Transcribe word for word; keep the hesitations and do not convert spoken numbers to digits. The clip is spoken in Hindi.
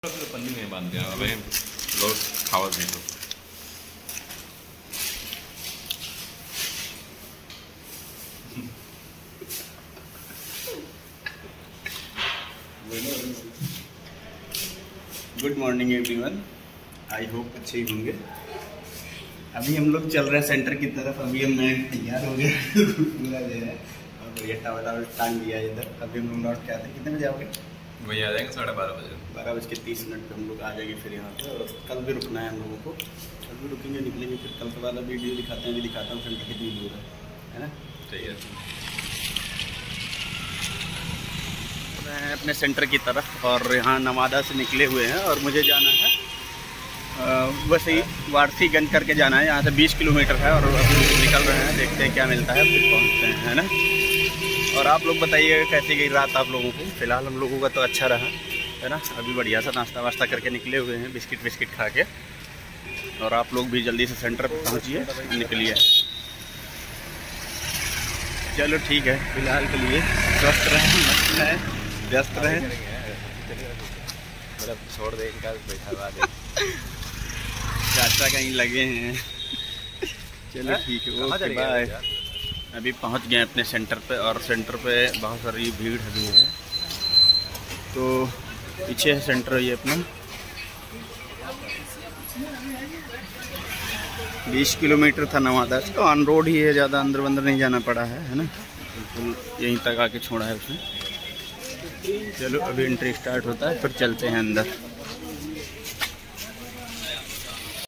पन्नी में बांध दिया अबे लोग खावा देखो। Good morning everyone, I hope अच्छे ही होंगे। अभी हम लोग चल रहे हैं सेंटर की तरफ। अभी हम मैं तैयार हो गया पूरा जो है और बढ़िया टावल टावल टांग दिया इधर। अभी हम लोग लौट के आते हैं। कितने बजे आओगे? वही आ जाएंगे साढ़े बारह बजे बारह बज के तीस मिनट पे हम लोग आ जाएंगे फिर यहाँ पे। और कल भी रुकना है हम लोगों को, कल भी रुकेंगे, निकलेंगे फिर कल वाला वीडियो दिखाते हैं। अभी दिखाता हूँ सेंटर कितनी दूर है, है ना? सही है। मैं अपने सेंटर की तरफ और यहाँ नवादा से निकले हुए हैं और मुझे जाना है वैसे ही वारसीगंज करके जाना है। यहाँ से बीस किलोमीटर है और अभी निकल रहे हैं, देखते हैं क्या मिलता है, फिर पहुँचते हैं, है ना? और आप लोग बताइएगा कैसी गई रात आप लोगों को। फ़िलहाल हम लोगों का तो अच्छा रहा, है ना? अभी बढ़िया सा नाश्ता वास्ता करके निकले हुए हैं, बिस्किट विस्किट खा के। और आप लोग भी जल्दी से सेंटर पर पहुँचिए, निकलिए। चलो ठीक है, फिलहाल के लिए स्वस्थ रहें, मस्त रहें, व्यस्त रहें। छोड़ दे इनका बैठा हुआ दे। चाचा कहीं लगे हैं। चलो ठीक है, ओके बाय। अभी पहुंच गए अपने सेंटर पे और सेंटर पे बहुत सारी भीड़ अभी है। तो पीछे है सेंटर ये अपना। बीस किलोमीटर था नवादा से, तो ऑन रोड ही है, ज़्यादा अंदर अंदर नहीं जाना पड़ा है, है ना? बिल्कुल यहीं तक आके छोड़ा है उसने। चलो अभी एंट्री स्टार्ट होता है, फिर चलते हैं अंदर।